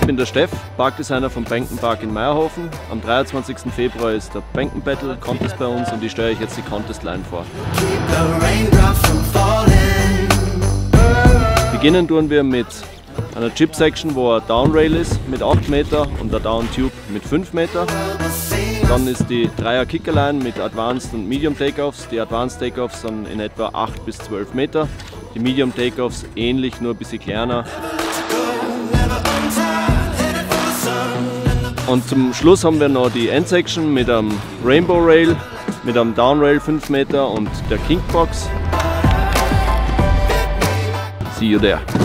bin der Steff, Parkdesigner vom Bankton Park in Meierhofen. Am 23. Februar ist der Bankton Battle Contest bei uns und ich stelle euch jetzt die Contest Line vor. Beginnen tun wir mit einer Chip Section, wo eine Downrail ist mit 8 Meter und der Down Tube mit 5 Meter. Dann ist die 3er Kickerline mit Advanced und Medium Takeoffs. Die Advanced Takeoffs sind in etwa 8 bis 12 Meter. Die Medium Takeoffs ähnlich, nur ein bisschen kleiner. Und zum Schluss haben wir noch die Endsection mit einem Rainbow Rail, mit einem Downrail 5 Meter und der Kinkbox. See you there.